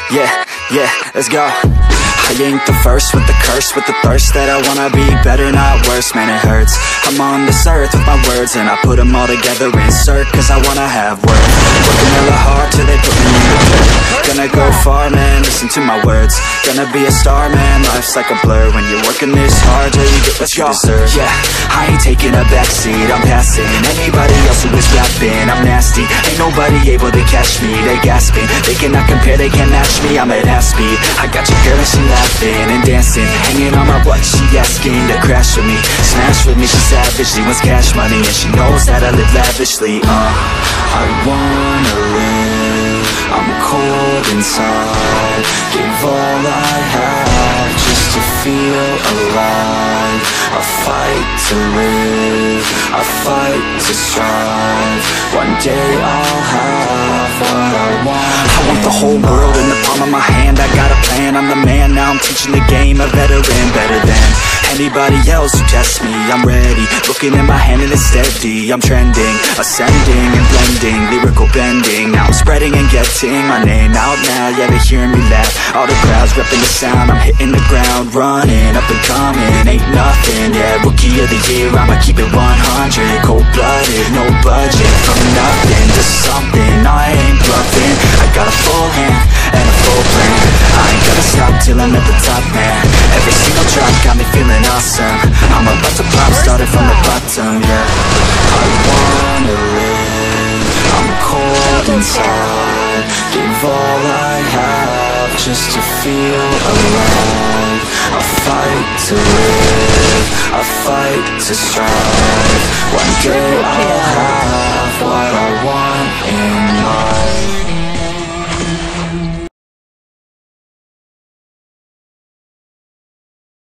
yeah, let's go. I ain't the first with the curse, with the thirst that I wanna be better, not worse, man it hurts. I'm on this earth with my words and I put them all together, insert, cause I wanna have worth. Working hella hard till they put me in the dirt. Gonna go far, man, listen to my words. Gonna be a star, man, life's like a blur. When you're working this hard till you get what you deserve. Yeah, I ain't taking a backseat, I'm passing anybody else who is rapping. I'm nasty, ain't nobody able to catch me. They gasping, they cannot compare, they can't match me. I'm at half speed, I got your girl and she laughing and dancing, hanging on my butt, she asking to crash with me, smash with me, she savage, she wants cash money and she knows that I live lavishly. I wanna live, I'm cold inside, give all I have just to feel alive. I fight to live, I fight to strive, one day I'll have what I want. I want the whole world in the palm of my hand, I got a plan, I'm the man, now I'm teaching the game, a veteran, better than anybody else who tests me. I'm ready, looking at my hand and it's steady. I'm trending, ascending and blending, lyrical bending. Now I'm spreading and getting my name out now. Yeah, they hearing me laugh, all the crowds repping the sound. I'm hitting the ground, running, up and coming, ain't nothing. Yeah, rookie of the year, I'ma keep it 100. Cold-blooded, no budget, from nothing to something. I ain't bluffing, I got a full hand and a full plan. I ain't gonna stop till I'm at the top, man. Every single drop got me feeling awesome. I'm about to pop, started from the bottom, yeah. I wanna live, I'm cold inside, give all I have just to feel alive. I fight to live, I fight to strive, one day I'll have